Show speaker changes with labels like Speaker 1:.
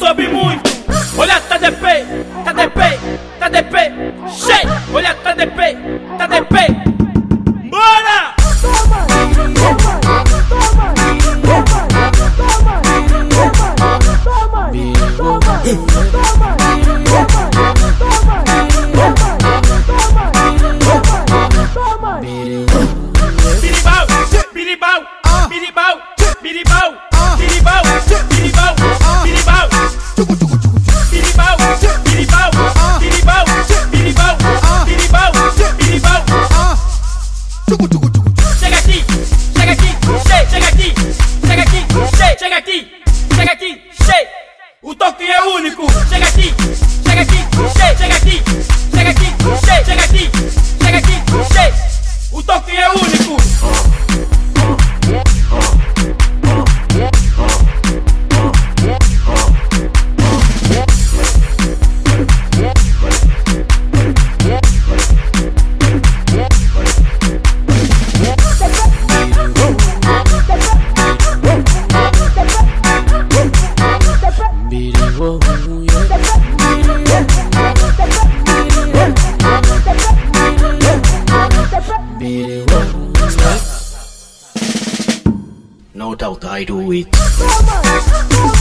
Speaker 1: sobe muito. Olha, tá DP, tá DP, tá DP, cheio. Olha, tá DP, tá DP. Bora! Biribau, biribau, biribau, biribau, biribau, biribau, biribau. Biribau, biribau, biribau, biribau, biribau, biribau. Chega aqui, chega aqui, chega aqui, chega aqui, chega aqui, chega aqui, chega. O toque é único. Chega aqui, chega aqui, chega aqui, chega aqui, chega aqui, chega aqui, chega. O toque é único.
Speaker 2: No doubt I do it.